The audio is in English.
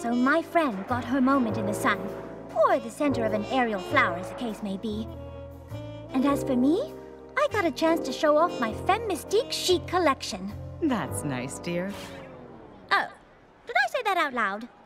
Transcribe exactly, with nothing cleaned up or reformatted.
so my friend got her moment in the sun. Or the center of an aerial flower, as the case may be. And as for me, I got a chance to show off my Femme Mystique chic collection. That's nice, dear. Oh, did I say that out loud?